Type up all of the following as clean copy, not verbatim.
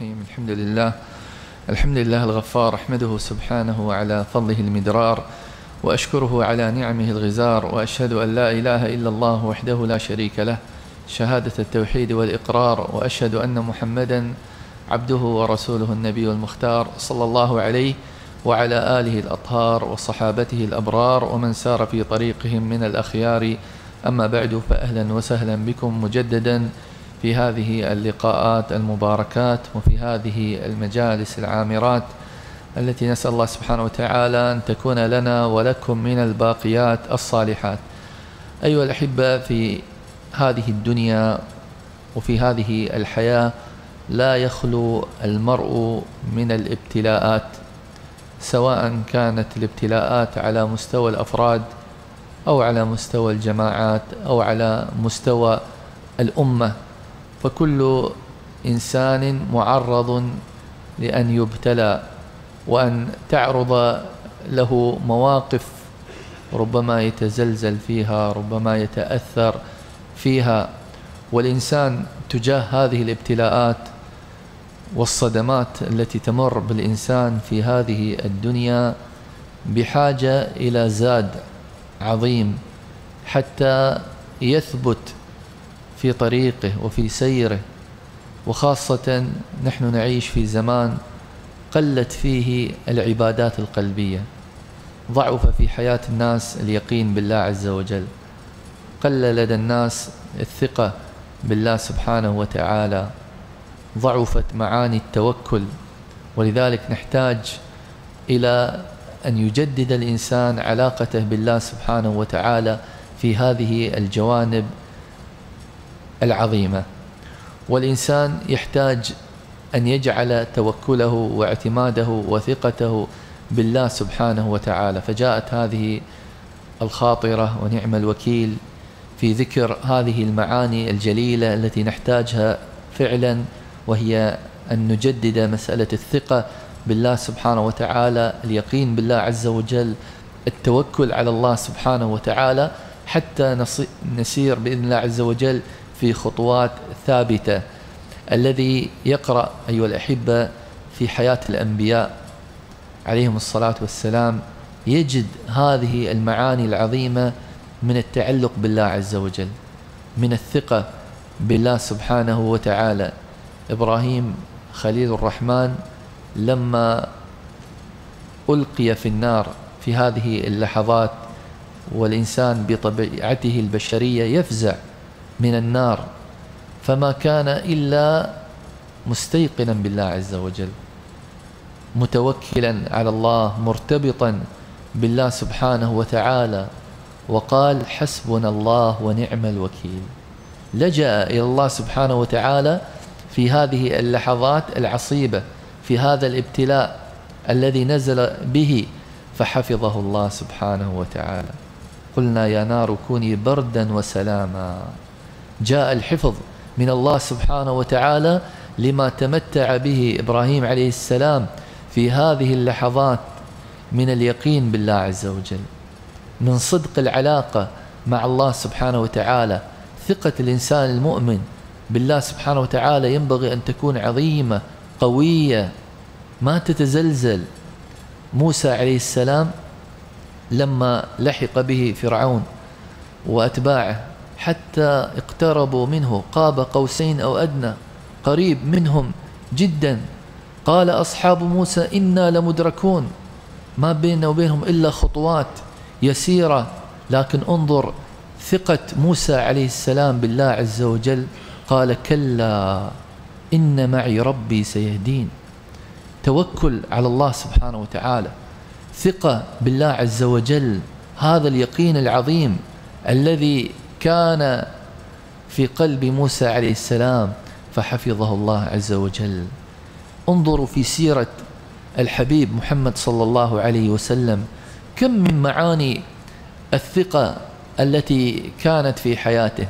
الحمد لله الغفار، أحمده سبحانه على فضله المدرار، وأشكره على نعمه الغزار، وأشهد أن لا إله إلا الله وحده لا شريك له شهادة التوحيد والإقرار، وأشهد أن محمدا عبده ورسوله النبي المختار صلى الله عليه وعلى آله الأطهار وصحابته الأبرار ومن سار في طريقهم من الأخيار. أما بعد، فأهلا وسهلا بكم مجددا في هذه اللقاءات المباركات وفي هذه المجالس العامرات التي نسأل الله سبحانه وتعالى أن تكون لنا ولكم من الباقيات الصالحات. أيها الأحبة، في هذه الدنيا وفي هذه الحياة لا يخلو المرء من الابتلاءات، سواء كانت الابتلاءات على مستوى الأفراد أو على مستوى الجماعات أو على مستوى الأمة، فكل إنسان معرض لأن يبتلى وأن تعرض له مواقف ربما يتزلزل فيها، ربما يتأثر فيها. والإنسان تجاه هذه الابتلاءات والصدمات التي تمر بالإنسان في هذه الدنيا بحاجة إلى زاد عظيم حتى يثبت في طريقه وفي سيره، وخاصة نحن نعيش في زمان قلت فيه العبادات القلبية، ضعف في حياة الناس اليقين بالله عز وجل، قل لدى الناس الثقة بالله سبحانه وتعالى، ضعفت معاني التوكل. ولذلك نحتاج إلى أن يجدد الإنسان علاقته بالله سبحانه وتعالى في هذه الجوانب العظيمة. والإنسان يحتاج أن يجعل توكله واعتماده وثقته بالله سبحانه وتعالى. فجاءت هذه الخاطرة ونعم الوكيل في ذكر هذه المعاني الجليلة التي نحتاجها فعلا، وهي أن نجدد مسألة الثقة بالله سبحانه وتعالى، اليقين بالله عز وجل، التوكل على الله سبحانه وتعالى، حتى نسير بإذن الله عز وجل في خطوات ثابتة. الذي يقرأ أيها الأحبة في حياة الأنبياء عليهم الصلاة والسلام يجد هذه المعاني العظيمة من التعلق بالله عز وجل، من الثقة بالله سبحانه وتعالى. إبراهيم خليل الرحمن لما ألقي في النار في هذه اللحظات، والإنسان بطبيعته البشرية يفزع من النار، فما كان إلا مستيقنا بالله عز وجل، متوكلا على الله، مرتبطا بالله سبحانه وتعالى، وقال حسبنا الله ونعم الوكيل. لجأ إلى الله سبحانه وتعالى في هذه اللحظات العصيبة، في هذا الابتلاء الذي نزل به، فحفظه الله سبحانه وتعالى. قلنا يا نار كوني بردا وسلاما. جاء الحفظ من الله سبحانه وتعالى لما تمتع به إبراهيم عليه السلام في هذه اللحظات من اليقين بالله عز وجل، من صدق العلاقة مع الله سبحانه وتعالى. ثقة الإنسان المؤمن بالله سبحانه وتعالى ينبغي أن تكون عظيمة قوية ما تتزلزل. موسى عليه السلام لما لحق به فرعون وأتباعه حتى اقتربوا منه قاب قوسين أو أدنى، قريب منهم جدا، قال أصحاب موسى إنا لمدركون، ما بيننا وبينهم إلا خطوات يسيرة. لكن انظر ثقة موسى عليه السلام بالله عز وجل، قال كلا إن معي ربي سيهدين. توكل على الله سبحانه وتعالى، ثقة بالله عز وجل، هذا اليقين العظيم الذي كان في قلب موسى عليه السلام، فحفظه الله عز وجل. انظروا في سيرة الحبيب محمد صلى الله عليه وسلم كم من معاني الثقة التي كانت في حياته.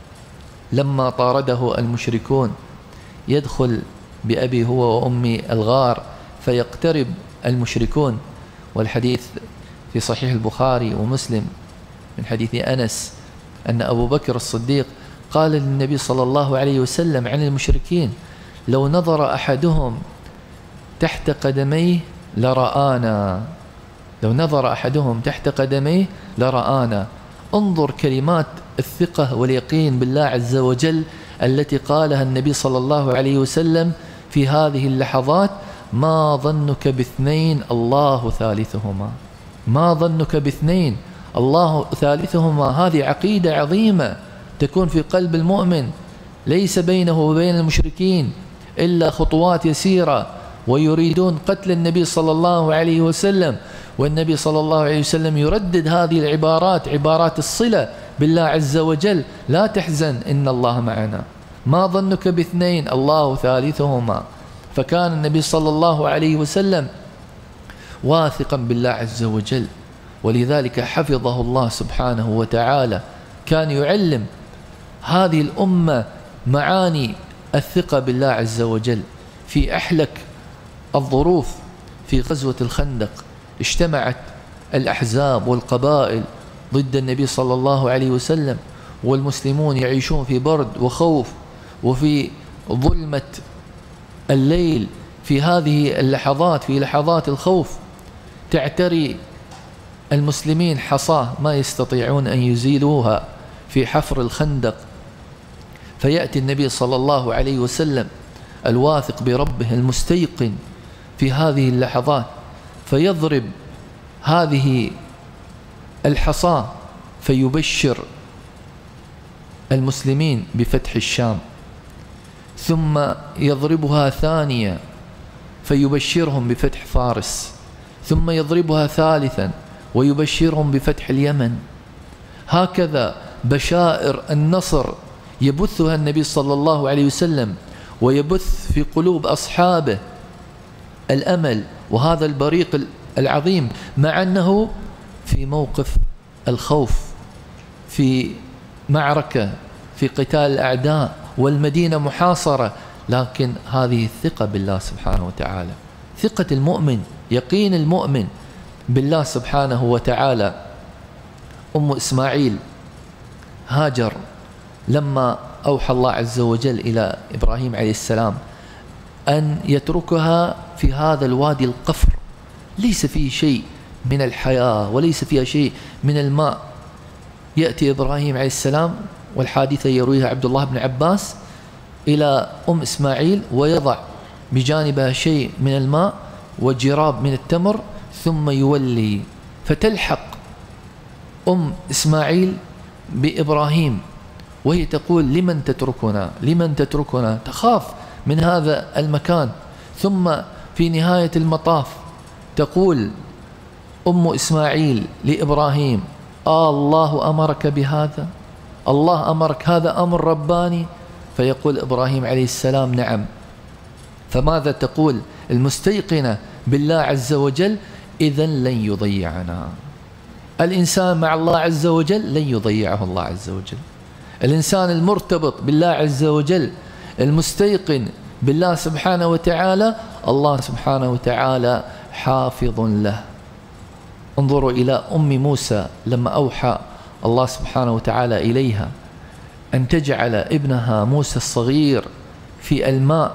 لما طارده المشركون يدخل بأبي هو وأمي الغار، فيقترب المشركون، والحديث في صحيح البخاري ومسلم من حديث أنس أن أبو بكر الصديق قال للنبي صلى الله عليه وسلم عن المشركين لو نظر أحدهم تحت قدميه لرآنا، لو نظر أحدهم تحت قدميه لرآنا. انظر كلمات الثقة واليقين بالله عز وجل التي قالها النبي صلى الله عليه وسلم في هذه اللحظات: ما ظنك باثنين الله ثالثهما. ما ظنك باثنين الله ثالثهما. هذه عقيدة عظيمة تكون في قلب المؤمن، ليس بينه وبين المشركين إلا خطوات يسيرة، ويريدون قتل النبي صلى الله عليه وسلم، والنبي صلى الله عليه وسلم يردد هذه العبارات، عبارات الصلة بالله عز وجل: لا تحزن إن الله معنا، ما ظنك باثنين الله ثالثهما. فكان النبي صلى الله عليه وسلم واثقا بالله عز وجل، ولذلك حفظه الله سبحانه وتعالى. كان يعلم هذه الأمة معاني الثقة بالله عز وجل. في أحلك الظروف في غزوة الخندق اجتمعت الأحزاب والقبائل ضد النبي صلى الله عليه وسلم، والمسلمون يعيشون في برد وخوف وفي ظلمة الليل. في هذه اللحظات، في لحظات الخوف، تعتري المسلمين حصاه ما يستطيعون أن يزيلوها في حفر الخندق، فيأتي النبي صلى الله عليه وسلم الواثق بربه المستيقن في هذه اللحظات، فيضرب هذه الحصاة فيبشر المسلمين بفتح الشام، ثم يضربها ثانية فيبشرهم بفتح فارس، ثم يضربها ثالثا ويبشرهم بفتح اليمن. هكذا بشائر النصر يبثها النبي صلى الله عليه وسلم، ويبث في قلوب أصحابه الأمل وهذا البريق العظيم، مع أنه في موقف الخوف، في معركة، في قتال الأعداء، والمدينة محاصرة، لكن هذه الثقة بالله سبحانه وتعالى، ثقة المؤمن، يقين المؤمن بالله سبحانه وتعالى. أم إسماعيل هاجر لما أوحى الله عز وجل إلى إبراهيم عليه السلام أن يتركها في هذا الوادي القفر، ليس فيه شيء من الحياة وليس فيها شيء من الماء. يأتي إبراهيم عليه السلام، والحادثة يرويها عبد الله بن عباس، إلى أم إسماعيل ويضع بجانبها شيء من الماء وجراب من التمر، ثم يولي، فتلحق أم إسماعيل بإبراهيم وهي تقول: لمن تتركنا؟ لمن تتركنا؟ تخاف من هذا المكان. ثم في نهاية المطاف تقول أم إسماعيل لإبراهيم: الله أمرك بهذا؟ الله أمرك؟ هذا أمر رباني؟ فيقول إبراهيم عليه السلام: نعم. فماذا تقول المستيقنة بالله عز وجل؟ إذن لن يضيعنا. الإنسان مع الله عز وجل لن يضيعه الله عز وجل. الإنسان المرتبط بالله عز وجل المستيقن بالله سبحانه وتعالى، الله سبحانه وتعالى حافظ له. انظروا إلى أم موسى لما أوحى الله سبحانه وتعالى إليها أن تجعل ابنها موسى الصغير في الماء،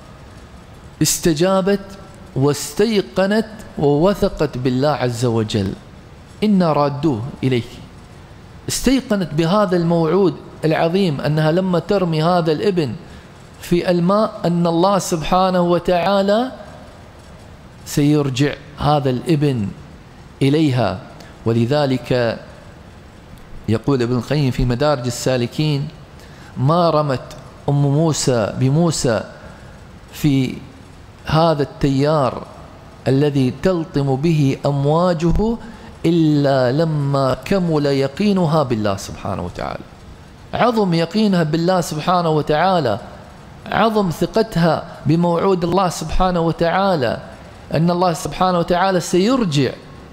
استجابت واستيقنت ووثقت بالله عز وجل: إنا رادوه إليك. استيقنت بهذا الموعود العظيم أنها لما ترمي هذا الابن في الماء أن الله سبحانه وتعالى سيرجع هذا الابن إليها. ولذلك يقول ابن القيم في مدارج السالكين: ما رمت أم موسى بموسى في هذا التيار الذي تلطم به أمواجه إلا لما كمل يقينها بالله سبحانه وتعالى. عظم يقينها بالله سبحانه وتعالى، عظم ثقتها بموعود الله سبحانه وتعالى أن الله سبحانه وتعالى سيرجع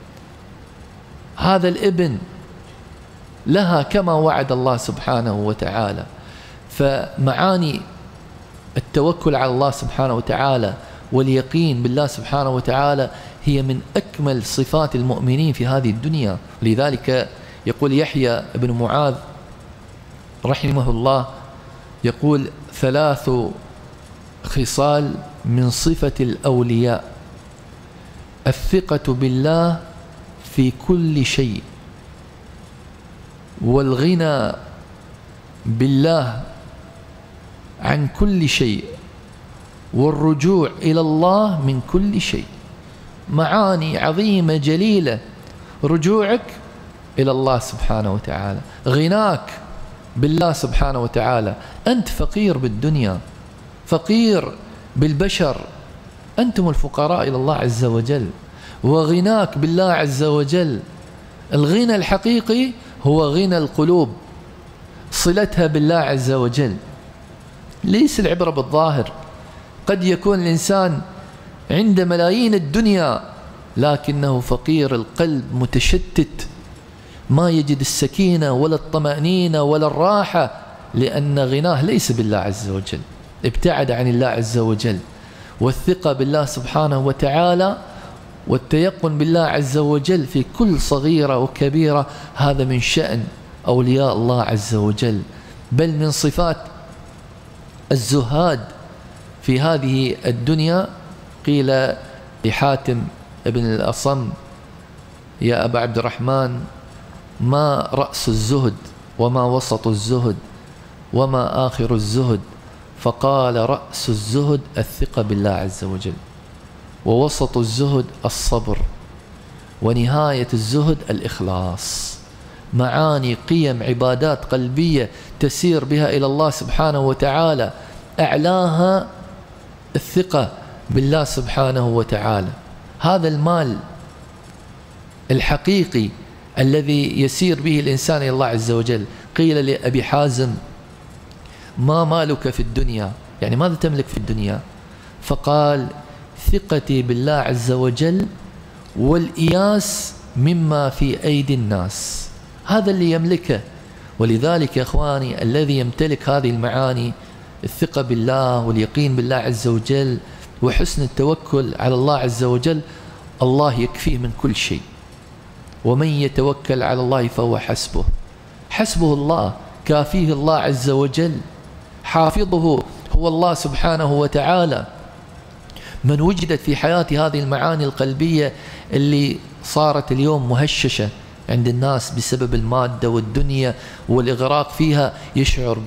هذا الابن لها كما وعد الله سبحانه وتعالى. فمعاني التوكل على الله سبحانه وتعالى واليقين بالله سبحانه وتعالى هي من أكمل صفات المؤمنين في هذه الدنيا. لذلك يقول يحيى بن معاذ رحمه الله، يقول: 3 خصال من صفة الأولياء: الثقة بالله في كل شيء، والغنى بالله عن كل شيء، والرجوع إلى الله من كل شيء. معاني عظيمة جليلة: رجوعك إلى الله سبحانه وتعالى، غناك بالله سبحانه وتعالى. أنت فقير بالدنيا، فقير بالبشر، أنتم الفقراء إلى الله عز وجل. وغناك بالله عز وجل، الغنى الحقيقي هو غنى القلوب، صلتها بالله عز وجل. ليس العبرة بالظاهر. قد يكون الإنسان عند ملايين الدنيا لكنه فقير القلب، متشتت، ما يجد السكينة ولا الطمأنينة ولا الراحة، لأن غناه ليس بالله عز وجل، ابتعد عن الله عز وجل. والثقة بالله سبحانه وتعالى والتيقن بالله عز وجل في كل صغيرة وكبيرة، هذا من شأن أولياء الله عز وجل، بل من صفات الزهاد في هذه الدنيا. قيل لحاتم ابن الأصم: يا أبا عبد الرحمن، ما رأس الزهد وما وسط الزهد وما آخر الزهد؟ فقال: رأس الزهد الثقة بالله عز وجل، ووسط الزهد الصبر، ونهاية الزهد الإخلاص. معاني، قيم، عبادات قلبية تسير بها إلى الله سبحانه وتعالى، أعلاها الثقة بالله سبحانه وتعالى. هذا المال الحقيقي الذي يسير به الإنسان إلى الله عز وجل. قيل لأبي حازم: ما مالك في الدنيا؟ يعني ماذا تملك في الدنيا؟ فقال: ثقتي بالله عز وجل والإياس مما في أيدي الناس. هذا اللي يملكه. ولذلك يا إخواني، الذي يمتلك هذه المعاني، الثقة بالله واليقين بالله عز وجل وحسن التوكل على الله عز وجل، الله يكفيه من كل شيء. ومن يتوكل على الله فهو حسبه. حسبه الله، كافيه الله عز وجل، حافظه هو الله سبحانه وتعالى. من وجدت في حياته هذه المعاني القلبية اللي صارت اليوم مهششة عند الناس بسبب المادة والدنيا والإغراق فيها، يشعر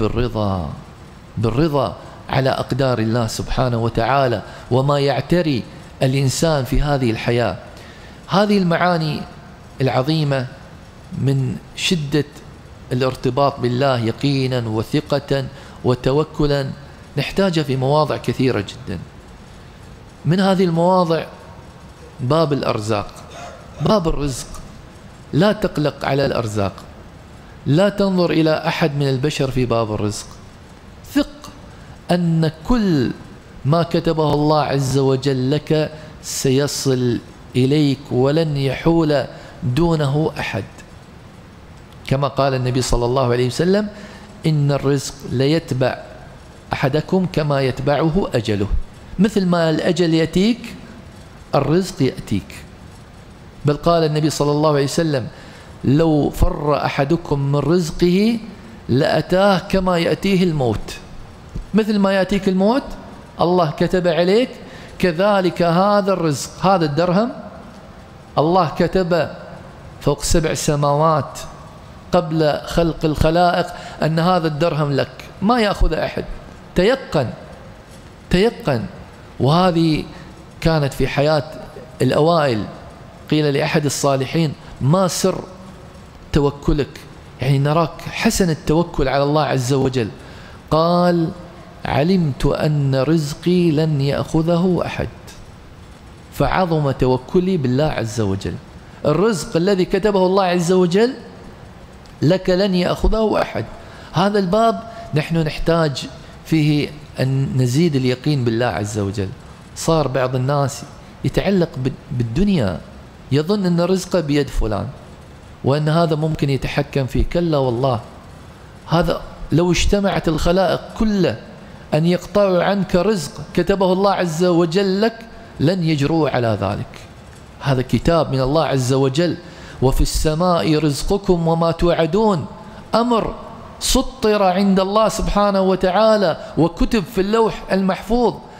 بالرضا على أقدار الله سبحانه وتعالى وما يعتري الإنسان في هذه الحياة. هذه المعاني العظيمة من شدة الارتباط بالله يقينا وثقة وتوكلا نحتاجها في مواضع كثيرة جدا. من هذه المواضع باب الأرزاق، باب الرزق. لا تقلق على الأرزاق، لا تنظر إلى أحد من البشر في باب الرزق. ثق أن كل ما كتبه الله عز وجل لك سيصل إليك ولن يحول دونه أحد. كما قال النبي صلى الله عليه وسلم: إن الرزق ليتبع أحدكم كما يتبعه أجله. مثل ما الأجل يأتيك الرزق يأتيك. بل قال النبي صلى الله عليه وسلم: لو فر أحدكم من رزقه لأتاه كما يأتيه الموت. مثل ما يأتيك الموت الله كتب عليك، كذلك هذا الرزق، هذا الدرهم الله كتب فوق 7 سماوات قبل خلق الخلائق أن هذا الدرهم لك، ما يأخذ أحد. تيقن. وهذه كانت في حياة الأوائل. قيل لأحد الصالحين: ما سر توكلك؟ يعني نراك حسن التوكل على الله عز وجل. قال: علمت أن رزقي لن يأخذه أحد، فعظم توكلي بالله عز وجل. الرزق الذي كتبه الله عز وجل لك لن يأخذه أحد. هذا الباب نحن نحتاج فيه أن نزيد اليقين بالله عز وجل. صار بعض الناس يتعلق بالدنيا، يظن أن رزقه بيد فلان وأن هذا ممكن يتحكم فيه. كلا والله، هذا لو اجتمعت الخلائق كله أن يقطعوا عنك رزق كتبه الله عز وجل لك لن يجروا على ذلك. هذا كتاب من الله عز وجل. وفي السماء رزقكم وما توعدون، أمر سطر عند الله سبحانه وتعالى وكتب في اللوح المحفوظ.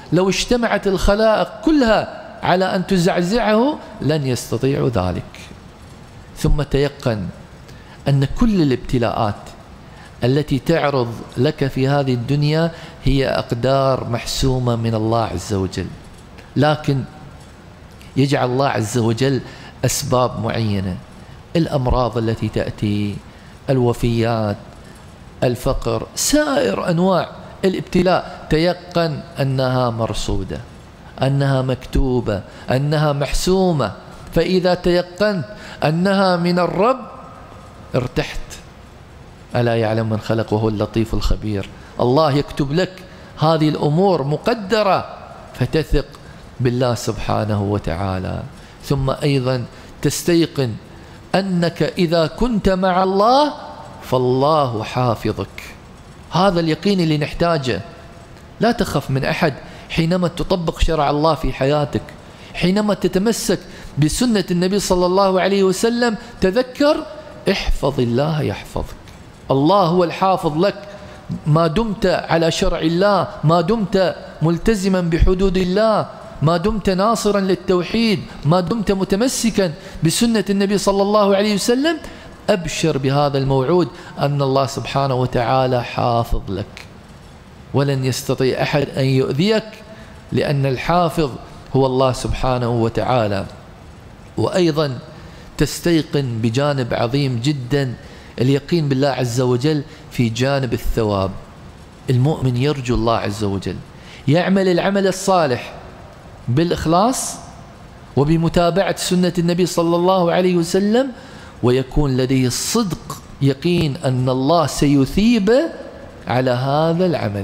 لو اجتمعت الخلائق كلها على أن تزعزعه لن يستطيعوا ذلك. ثم تيقن أن كل الابتلاءات التي تعرض لك في هذه الدنيا هي أقدار محسومة من الله عز وجل، لكن يجعل الله عز وجل أسباب معينة، الأمراض التي تأتي، الوفيات، الفقر، سائر أنواع الابتلاء، تيقن أنها مرصودة، أنها مكتوبة، أنها محسومة. فإذا تيقنت أنها من الرب ارتحت. ألا يعلم من خلق وهو اللطيف الخبير. الله يكتب لك هذه الأمور مقدرة، فتثق بالله سبحانه وتعالى. ثم أيضا تستيقن أنك إذا كنت مع الله فالله حافظك. هذا اليقين اللي نحتاجه. لا تخف من أحد حينما تطبق شرع الله في حياتك، حينما تتمسك بسنة النبي صلى الله عليه وسلم، تذكر احفظ الله يحفظك. الله هو الحافظ لك ما دمت على شرع الله، ما دمت ملتزما بحدود الله، ما دمت ناصرا للتوحيد، ما دمت متمسكا بسنة النبي صلى الله عليه وسلم. أبشر بهذا الموعود أن الله سبحانه وتعالى حافظ لك، ولن يستطيع أحد أن يؤذيك، لأن الحافظ هو الله سبحانه وتعالى. وأيضا تستيقن بجانب عظيم جدا، اليقين بالله عز وجل في جانب الثواب. المؤمن يرجو الله عز وجل، يعمل العمل الصالح بالإخلاص وبمتابعة سنة النبي صلى الله عليه وسلم، ويكون لديه الصدق يقين أن الله سيثيبه على هذا العمل.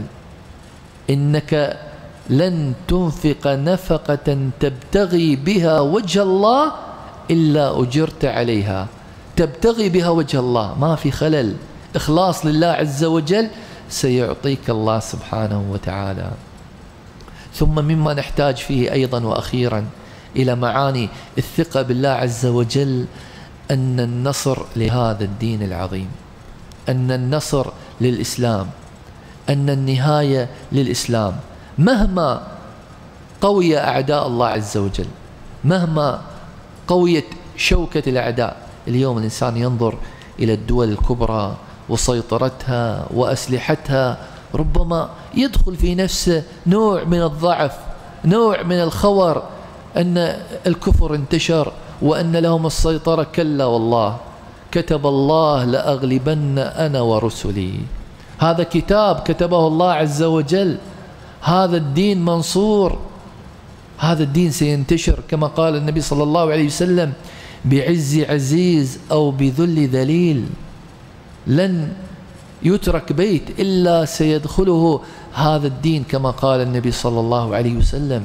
إنك لن تنفق نفقة تبتغي بها وجه الله إلا أجرت عليها. تبتغي بها وجه الله، ما في خلل، إخلاص لله عز وجل، سيعطيك الله سبحانه وتعالى. ثم مما نحتاج فيه أيضا وأخيرا إلى معاني الثقة بالله عز وجل، أن النصر لهذا الدين العظيم، أن النصر للإسلام، أن النهاية للإسلام. مهما قوي أعداء الله عز وجل، مهما قويت شوكة الأعداء، اليوم الإنسان ينظر إلى الدول الكبرى وسيطرتها وأسلحتها، ربما يدخل في نفسه نوع من الضعف، نوع من الخور، أن الكفر انتشر وأن لهم السيطرة. كلا والله، كتب الله لأغلبن أنا ورسلي. هذا كتاب كتبه الله عز وجل، هذا الدين منصور، هذا الدين سينتشر كما قال النبي صلى الله عليه وسلم: بعز عزيز أو بذل ذليل. لن يترك بيت إلا سيدخله هذا الدين كما قال النبي صلى الله عليه وسلم.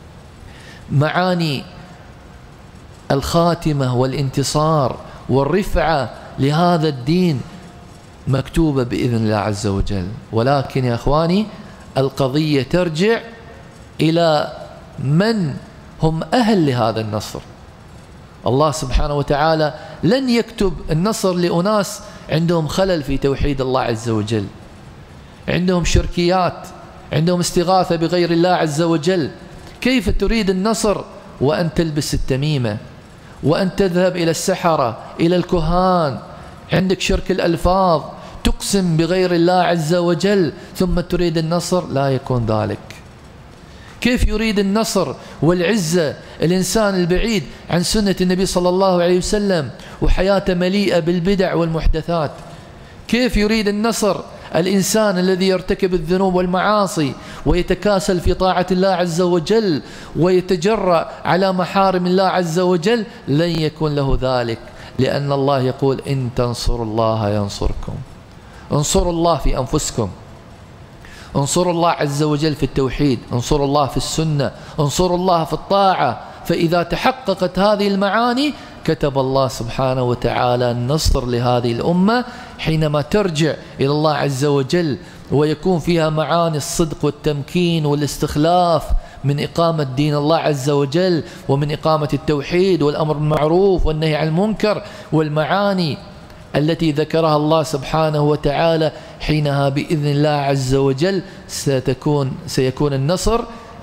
معاني الخاتمة والانتصار والرفعة لهذا الدين مكتوبة بإذن الله عز وجل. ولكن يا أخواني، القضية ترجع إلى من هم أهل لهذا النصر. الله سبحانه وتعالى لن يكتب النصر لأناس عندهم خلل في توحيد الله عز وجل، عندهم شركيات، عندهم استغاثة بغير الله عز وجل. كيف تريد النصر وأن تلبس التميمة، وأن تذهب إلى السحرة، إلى الكهان، عندك شرك الألفاظ، تقسم بغير الله عز وجل، ثم تريد النصر؟ لا يكون ذلك. كيف يريد النصر والعزة الإنسان البعيد عن سنة النبي صلى الله عليه وسلم وحياته مليئة بالبدع والمحدثات؟ كيف يريد النصر الإنسان الذي يرتكب الذنوب والمعاصي ويتكاسل في طاعة الله عز وجل ويتجرأ على محارم الله عز وجل؟ لن يكون له ذلك، لأن الله يقول: إن تنصروا الله ينصركم. انصروا الله في أنفسكم، انصروا الله عز وجل في التوحيد، انصروا الله في السنة، انصروا الله في الطاعة. فإذا تحققت هذه المعاني كتب الله سبحانه وتعالى النصر لهذه الأمة حينما ترجع إلى الله عز وجل، ويكون فيها معاني الصدق والتمكين والاستخلاف من إقامة دين الله عز وجل، ومن إقامة التوحيد والأمر بالمعروف والنهي عن المنكر، والمعاني التي ذكرها الله سبحانه وتعالى. حينها بإذن الله عز وجل سيكون النصر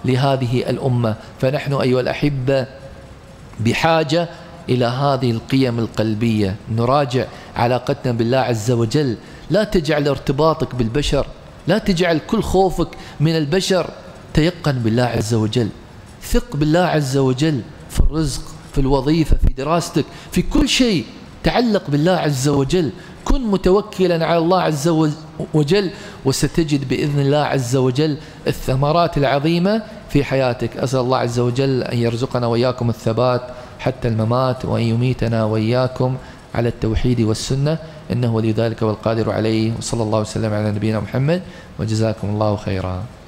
لهذه الأمة. فنحن أيها الأحبة بحاجة إلى هذه القيم القلبية، نراجع علاقتنا بالله عز وجل. لا تجعل ارتباطك بالبشر، لا تجعل كل خوفك من البشر، تيقن بالله عز وجل، ثق بالله عز وجل في الرزق، في الوظيفة، في دراستك، في كل شيء تعلق بالله عز وجل. كن متوكلا على الله عز وجل، وستجد بإذن الله عز وجل الثمرات العظيمة في حياتك. أسأل الله عز وجل أن يرزقنا وإياكم الثبات حتى الممات، وأن يميتنا وإياكم على التوحيد والسنة، إنه ولي ذلك والقادر عليه. وصلى الله وسلم على نبينا محمد، وجزاكم الله خيرا.